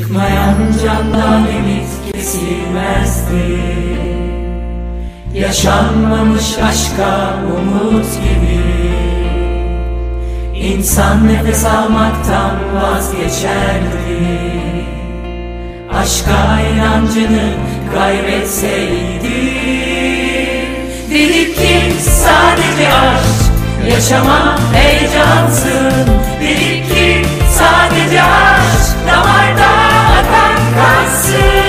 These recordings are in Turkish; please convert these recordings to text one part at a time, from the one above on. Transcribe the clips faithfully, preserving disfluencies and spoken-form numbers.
Çıkmayan candan ümit kesilmezdi. Yaşanmamış aşka umut gibi. İnsan nefes almaktan vazgeçerdi. Aşka inancını kaybetseydi. Dedik ki sadece aşk, yaşama heyecansın. Dedik ki sadece aşk, damarda akan kansın.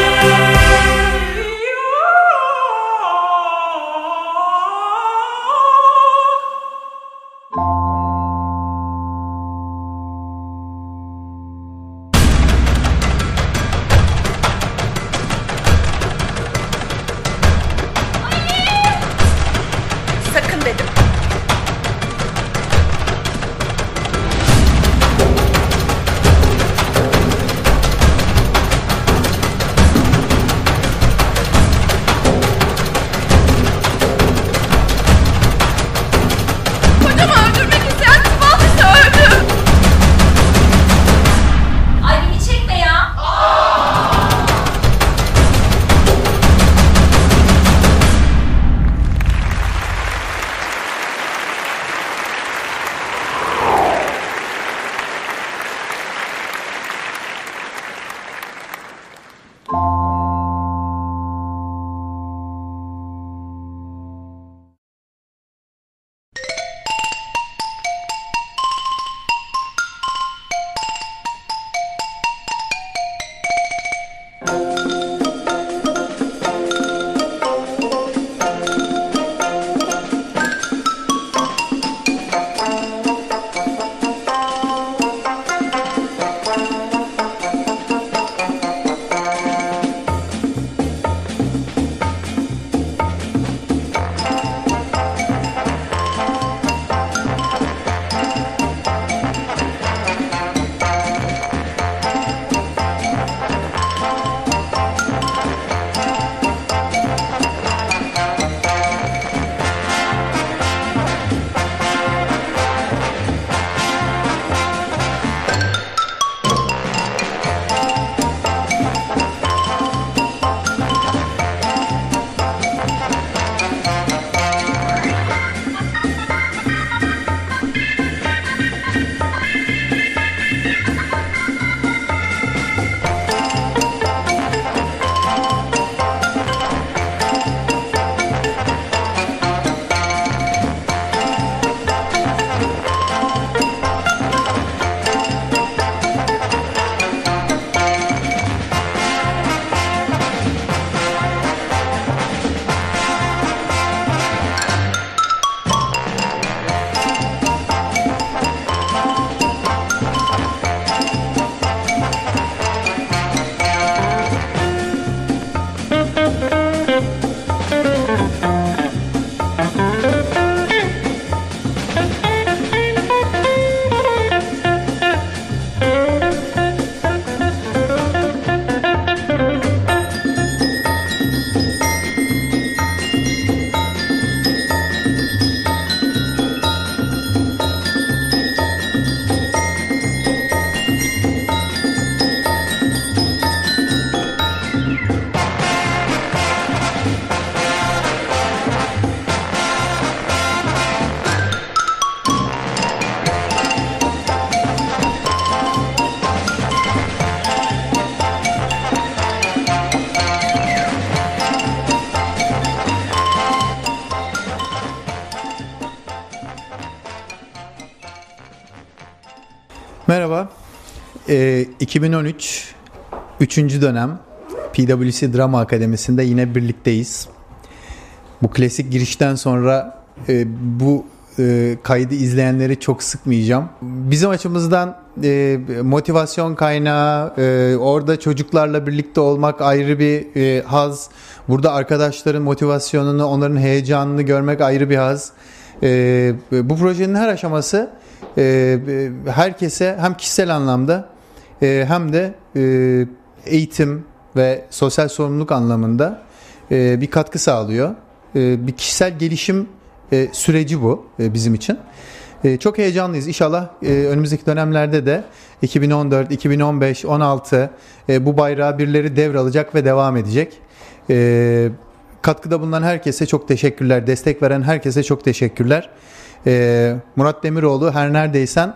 Sakın dedim. Kocamı öldürmek isteyen Tıbalcısı öldü. Ay beni çekme ya. Merhaba, ee, iki bin on üç üçüncü dönem P W C Drama Akademisi'nde yine birlikteyiz. Bu klasik girişten sonra e, bu e, kaydı izleyenleri çok sıkmayacağım. Bizim açımızdan e, motivasyon kaynağı, e, orada çocuklarla birlikte olmak ayrı bir e, haz. Burada arkadaşların motivasyonunu, onların heyecanını görmek ayrı bir haz. E, bu projenin her aşaması e, herkese hem kişisel anlamda e, hem de e, eğitim ve sosyal sorumluluk anlamında e, bir katkı sağlıyor. E, bir kişisel gelişim e, süreci bu e, bizim için. E, çok heyecanlıyız. İnşallah e, önümüzdeki dönemlerde de iki bin on dört, iki bin on beş, on altı e, bu bayrağı birileri devralacak ve devam edecek. E, katkıda bulunan herkese çok teşekkürler. Destek veren herkese çok teşekkürler. E, Murat Demiroğlu, her neredeysen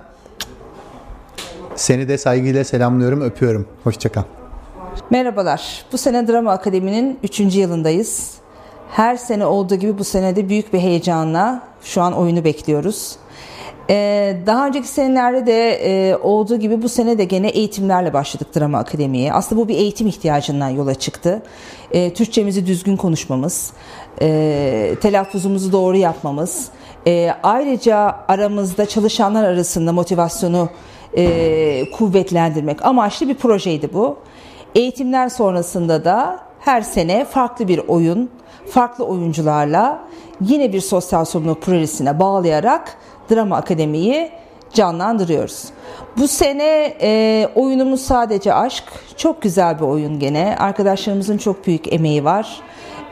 seni de saygıyla selamlıyorum, öpüyorum. Hoşça kal. Merhabalar. Bu sene Drama Akademi'nin üçüncü yılındayız. Her sene olduğu gibi bu sene de büyük bir heyecanla şu an oyunu bekliyoruz. Ee, daha önceki senelerde de e, olduğu gibi bu sene de gene eğitimlerle başladık Drama Akademi'ye. Aslında bu bir eğitim ihtiyacından yola çıktı. E, Türkçemizi düzgün konuşmamız, e, telaffuzumuzu doğru yapmamız, e, ayrıca aramızda çalışanlar arasında motivasyonu e, kuvvetlendirmek amaçlı bir projeydi bu. Eğitimler sonrasında da her sene farklı bir oyun, farklı oyuncularla yine bir sosyal sorumluluk projesine bağlayarak Drama Akademi'yi canlandırıyoruz. Bu sene e, oyunumuz sadece aşk. Çok güzel bir oyun gene. Arkadaşlarımızın çok büyük emeği var.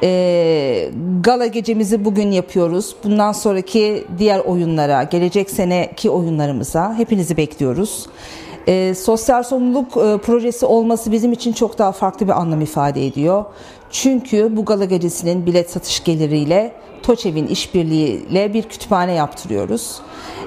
E, gala gecemizi bugün yapıyoruz. Bundan sonraki diğer oyunlara, gelecek seneki oyunlarımıza hepinizi bekliyoruz. E, sosyal sorumluluk e, projesi olması bizim için çok daha farklı bir anlam ifade ediyor. Çünkü bu gala gecesinin bilet satış geliriyle TOÇEV'in işbirliğiyle bir kütüphane yaptırıyoruz.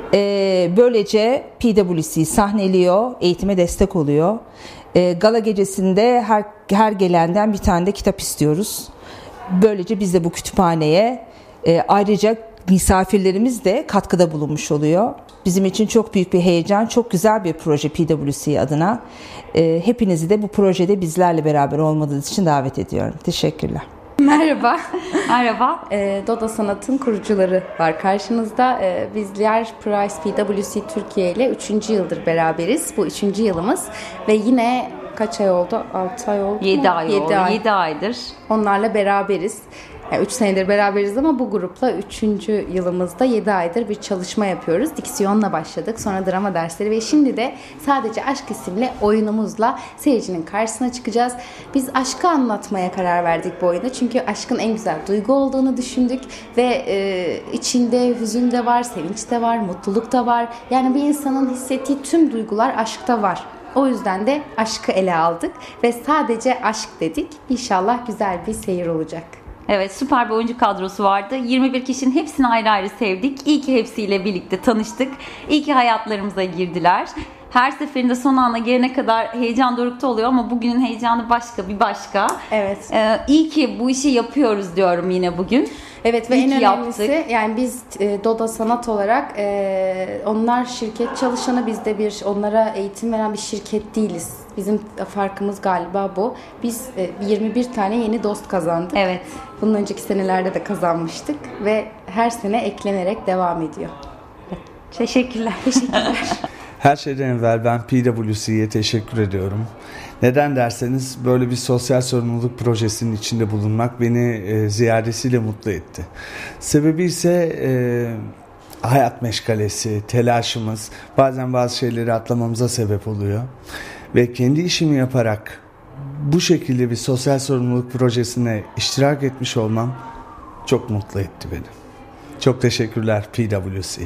E, böylece P W C sahneliyor, eğitime destek oluyor. E, gala gecesinde her, her gelenden bir tane de kitap istiyoruz. Böylece biz de bu kütüphaneye e, ayrıca misafirlerimiz de katkıda bulunmuş oluyor. Bizim için çok büyük bir heyecan, çok güzel bir proje P W C adına. E, hepinizi de bu projede bizlerle beraber olmadığınız için davet ediyorum. Teşekkürler. Merhaba. Merhaba. E, Doda Sanat'ın kurucuları var karşınızda. E, bizler Price P W C Türkiye ile üçüncü yıldır beraberiz. Bu üçüncü yılımız ve yine kaç ay oldu? altı ay oldu mu? yedi ay oldu. ay. yedi aydır. Onlarla beraberiz. Yani üç senedir beraberiz ama bu grupla üçüncü yılımızda yedi aydır bir çalışma yapıyoruz. Diksiyonla başladık, sonra drama dersleri ve şimdi de Sadece Aşk isimli oyunumuzla seyircinin karşısına çıkacağız. Biz aşkı anlatmaya karar verdik bu oyunda. Çünkü aşkın en güzel duygu olduğunu düşündük ve e, içinde hüzün de var, sevinç de var, mutluluk da var. Yani bir insanın hissettiği tüm duygular aşkta var. O yüzden de aşkı ele aldık ve sadece aşk dedik. İnşallah güzel bir seyir olacak. Evet, süper bir oyuncu kadrosu vardı. yirmi bir kişinin hepsini ayrı ayrı sevdik. İyi ki hepsiyle birlikte tanıştık. İyi ki hayatlarımıza girdiler. Her seferinde son ana gelene kadar heyecan dorukta oluyor ama bugünün heyecanı başka, bir başka. Evet. Ee, iyi ki bu işi yapıyoruz diyorum yine bugün. Evet ve İyi en ki önemlisi yaptık. yani biz e, Doda Sanat olarak e, onlar şirket çalışanı, biz de bir onlara eğitim veren bir şirket değiliz. Bizim farkımız galiba bu. Biz e, yirmi bir tane yeni dost kazandık. Evet. Bunun önceki senelerde de kazanmıştık ve her sene eklenerek devam ediyor. Teşekkürler. Teşekkürler. Her şeyden evvel ben P W C'ye teşekkür ediyorum. Neden derseniz böyle bir sosyal sorumluluk projesinin içinde bulunmak beni e, ziyadesiyle mutlu etti. Sebebi ise e, hayat meşgalesi, telaşımız bazen bazı şeyleri atlamamıza sebep oluyor. Ve kendi işimi yaparak bu şekilde bir sosyal sorumluluk projesine iştirak etmiş olmam çok mutlu etti beni. Çok teşekkürler P W C.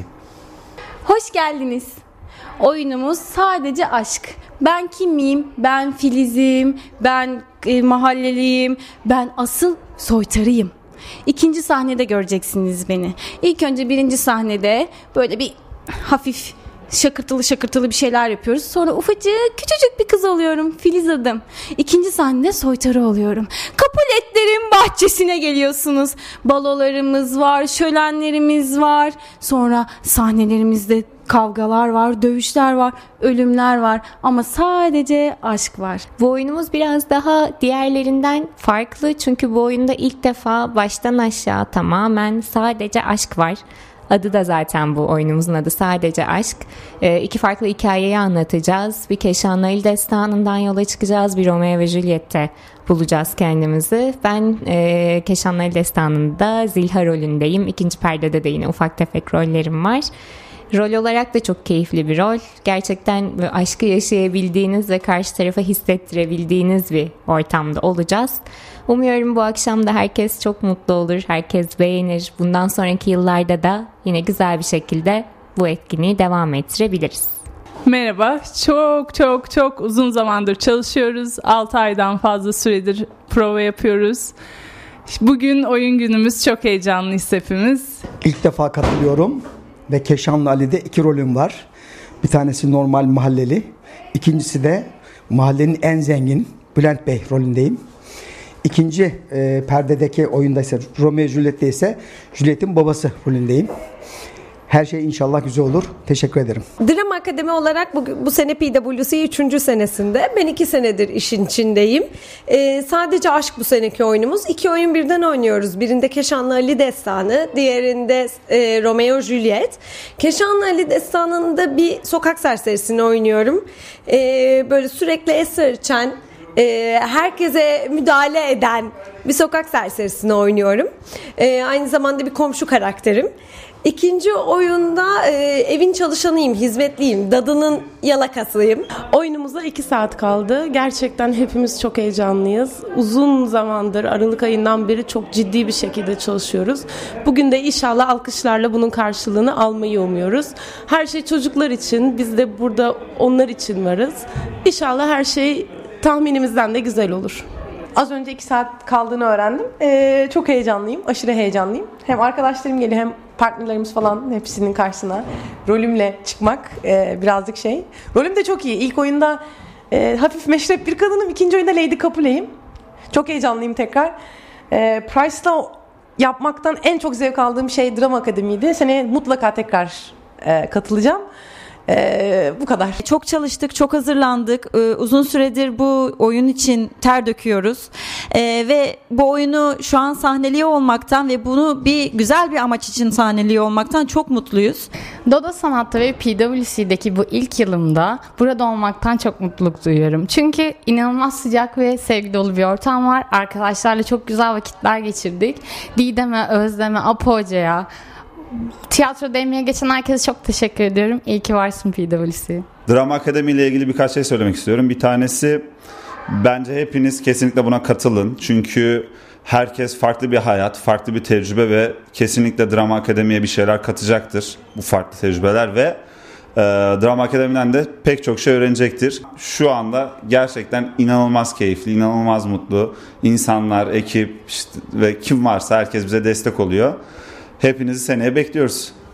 Hoş geldiniz. Oyunumuz Sadece Aşk. Ben kimim? Ben Filiz'im, ben e, mahalleliyim, ben asıl soytarıyım. İkinci sahnede göreceksiniz beni. İlk önce birinci sahnede böyle bir hafif şakırtılı şakırtılı bir şeyler yapıyoruz. Sonra ufacık küçücük bir kız oluyorum. Filiz adım. İkinci sahnede soytarı oluyorum. Kapuletlerin bahçesine geliyorsunuz. Balolarımız var, şölenlerimiz var. Sonra sahnelerimizde kavgalar var, dövüşler var, ölümler var ama sadece aşk var. Bu oyunumuz biraz daha diğerlerinden farklı çünkü bu oyunda ilk defa baştan aşağı tamamen sadece aşk var. Adı da zaten bu oyunumuzun adı Sadece Aşk. Ee, iki farklı hikayeyi anlatacağız. Bir Keşan Nail destanından yola çıkacağız. Bir Romeo ve Juliet'te bulacağız kendimizi. Ben e, Keşan Nail destanında Zilha rolündeyim. İkinci perdede de yine ufak tefek rollerim var. Rol olarak da çok keyifli bir rol. Gerçekten aşkı yaşayabildiğiniz ve karşı tarafa hissettirebildiğiniz bir ortamda olacağız. Umuyorum bu akşam da herkes çok mutlu olur, herkes beğenir. Bundan sonraki yıllarda da yine güzel bir şekilde bu etkinliği devam ettirebiliriz. Merhaba, çok çok çok uzun zamandır çalışıyoruz. altı aydan fazla süredir prova yapıyoruz. Bugün oyun günümüz, çok heyecanlıyız hepimiz. İlk defa katılıyorum ve Keşanlı Ali'de iki rolüm var. Bir tanesi normal mahalleli, ikincisi de mahallenin en zengin Bülent Bey rolündeyim. İkinci e, perdedeki oyunda ise Romeo Juliet'te ise Juliet'in babası rolündeyim. Her şey inşallah güzel olur. Teşekkür ederim. Drama Akademi olarak bu, bu sene P W C üçüncü senesinde. Ben iki senedir işin içindeyim. Ee, sadece aşk bu seneki oyunumuz. İki oyun birden oynuyoruz. Birinde Keşanlı Ali Destanı, diğerinde e, Romeo Juliet. Keşanlı Ali Destanı'nda bir sokak serserisini oynuyorum. Ee, böyle sürekli esrar içen, e, herkese müdahale eden bir sokak serserisini oynuyorum. E, aynı zamanda bir komşu karakterim. İkinci oyunda e, evin çalışanıyım, hizmetliyim, dadının yalakasıyım. Oyunumuza iki saat kaldı. Gerçekten hepimiz çok heyecanlıyız. Uzun zamandır, Aralık ayından beri çok ciddi bir şekilde çalışıyoruz. Bugün de inşallah alkışlarla bunun karşılığını almayı umuyoruz. Her şey çocuklar için, biz de burada onlar için varız. İnşallah her şey tahminimizden de güzel olur. Az önce iki saat kaldığını öğrendim. Ee, çok heyecanlıyım, aşırı heyecanlıyım. Hem arkadaşlarım geliyor hem partnerlerimiz falan, hepsinin karşısına rolümle çıkmak e, birazcık şey. Rolüm de çok iyi. İlk oyunda e, hafif meşrep bir kadınım. İkinci oyunda Lady Capulet'im. Çok heyecanlıyım tekrar. E, Price'la yapmaktan en çok zevk aldığım şey Drama Akademi'ydi. Seneye mutlaka tekrar e, katılacağım. Ee, bu kadar. Çok çalıştık, çok hazırlandık. Ee, uzun süredir bu oyun için ter döküyoruz. Ee, ve bu oyunu şu an sahneliyor olmaktan ve bunu bir güzel bir amaç için sahneliyor olmaktan çok mutluyuz. Dodo Sanat'ta ve P W C'deki bu ilk yılımda burada olmaktan çok mutluluk duyuyorum. Çünkü inanılmaz sıcak ve sevgi dolu bir ortam var. Arkadaşlarla çok güzel vakitler geçirdik. Didem'e, Özlem'e, Apo Hoca'ya, tiyatroda emeğe geçen herkese çok teşekkür ediyorum. İyi ki varsın P W C. Drama Akademi ile ilgili birkaç şey söylemek istiyorum. Bir tanesi, bence hepiniz kesinlikle buna katılın. Çünkü herkes farklı bir hayat, farklı bir tecrübe ve kesinlikle Drama Akademi'ye bir şeyler katacaktır bu farklı tecrübeler ve e, Drama Akademi'den de pek çok şey öğrenecektir. Şu anda gerçekten inanılmaz keyifli, inanılmaz mutlu insanlar, ekip işte, ve kim varsa herkes bize destek oluyor. Hepinizi seneye bekliyoruz.